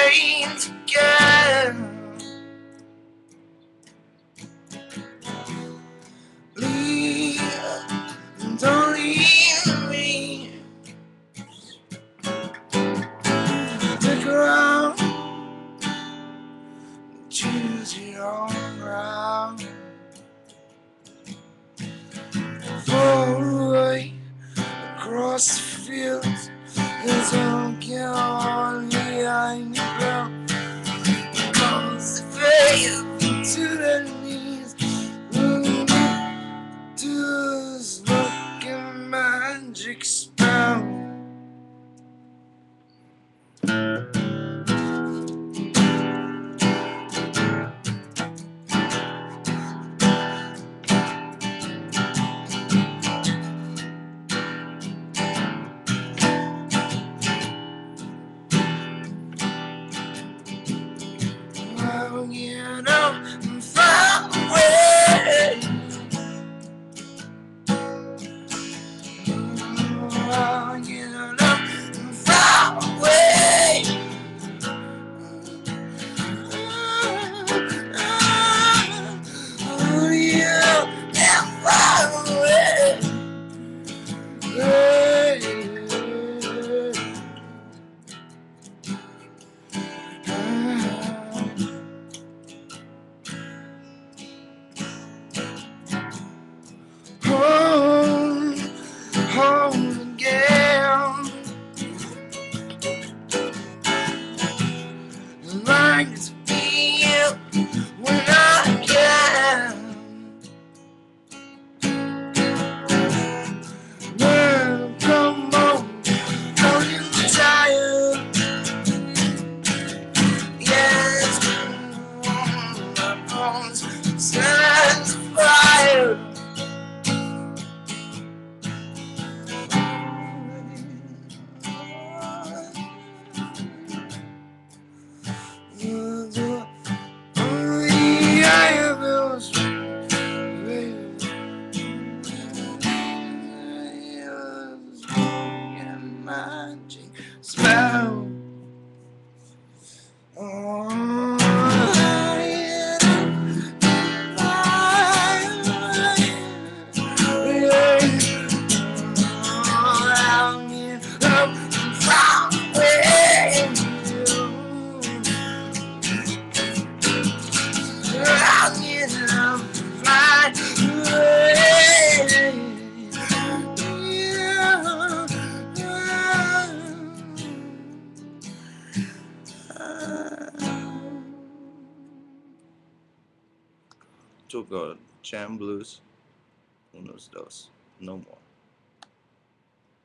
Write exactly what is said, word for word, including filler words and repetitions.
trains again. Leave, don't leave me. Stick around, choose your own ground. Far away across the fields, there's a girl behind the ground. Comes the face to their knees, to this looking magic spell. I'll get up and fly away. I'll get up and fly away. Oh, yeah, and fly away. Home, home again. Like to be when I can. Well, come on, don't you tired? Yes, my bones stands fire. Only I have those magic spell. Oh, took a jam blues, unos dos, no more.